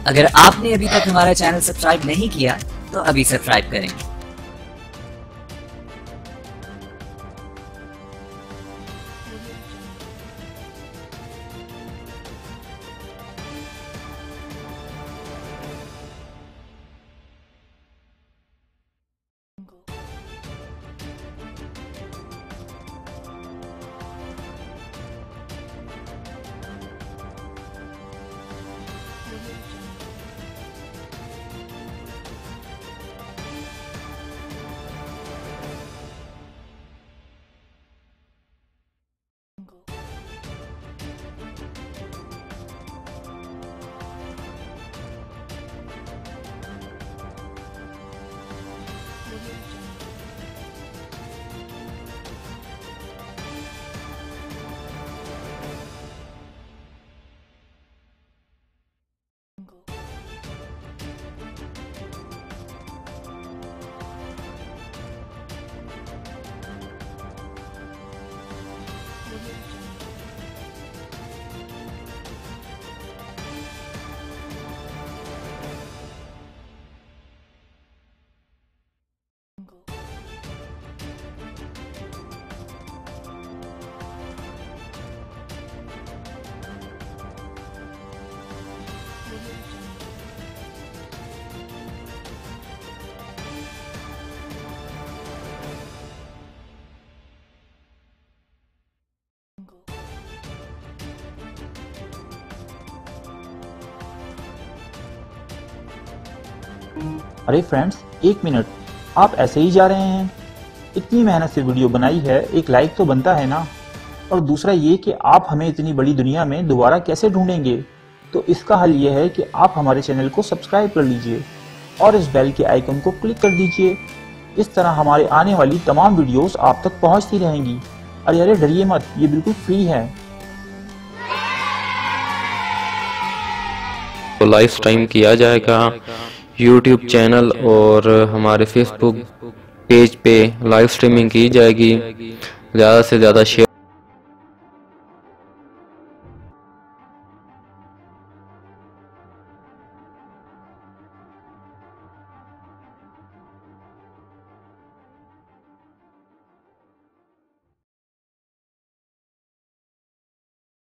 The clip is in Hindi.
अगर आपने अभी तक हमारा चैनल सब्सक्राइब नहीं किया तो अभी सब्सक्राइब करें। अरे फ्रेंड्स, एक मिनट, आप ऐसे ही जा रहे हैं? इतनी मेहनत से वीडियो बनाई है, एक लाइक तो बनता है ना। और दूसरा ये कि आप हमें इतनी बड़ी दुनिया में दोबारा कैसे ढूंढेंगे? तो इसका हल ये है कि आप हमारे चैनल को सब्सक्राइब कर लीजिए और इस बेल के आइकन को क्लिक कर दीजिए। इस तरह हमारे आने वाली तमाम वीडियोस आप तक पहुंचती रहेंगी। अरे डरिए मत, ये बिल्कुल फ्री है। तो लाइव स्ट्रीम किया जाएगा YouTube चैनल और हमारे Facebook पेज पे लाइव स्ट्रीमिंग की जाएगी। ज़्यादा से ज़्यादा शेयर